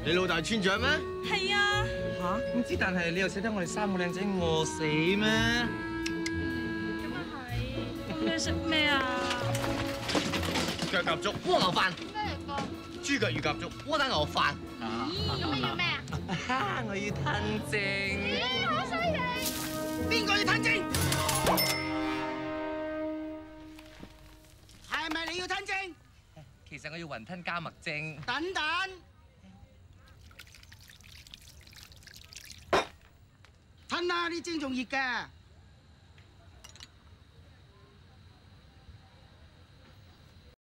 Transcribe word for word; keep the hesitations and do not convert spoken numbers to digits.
你老豆村長咩？ 係啊。 吓？唔知，但係你又捨得我哋三個靚仔餓死咩？ 咁啊係。咁你食咩啊？ 腳夾粥蝸牛飯， 咩嚟㗎？ 豬腳乳鴿粥窩蛋牛飯。 咦，咁你要咩啊？ 哈！我要吞精。 咦，好犀利！ 邊個要吞精？係咪你要吞精？ 其實我要雲吞加麥精。 等等，吞啦，啲精仲熱㗎。